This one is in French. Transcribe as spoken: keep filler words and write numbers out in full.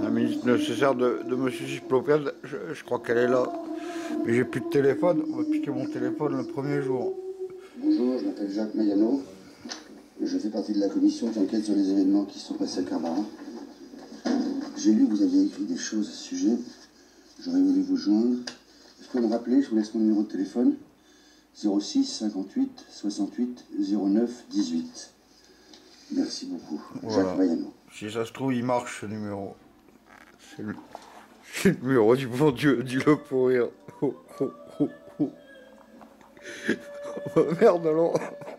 La ministre nécessaire de, de M. Cyclopède, je, je crois qu'elle est là. Mais j'ai plus de téléphone, on m'a piqué mon téléphone le premier jour. Bonjour, je m'appelle Jacques Mayano. Je fais partie de la commission qui enquête sur les événements qui se sont passés à Carbarin. J'ai lu que vous aviez écrit des choses à ce sujet. J'aurais voulu vous joindre. Vous pouvez me rappeler, je vous laisse mon numéro de téléphone. zéro six cinquante-huit soixante-huit zéro neuf dix-huit. Merci beaucoup. Voilà. Jacques Mayano. Si ça se trouve, il marche ce numéro. C'est le, le numéro du bon Dieu, dis-le pour rire. Oh, oh, oh, oh. Oh, merde alors.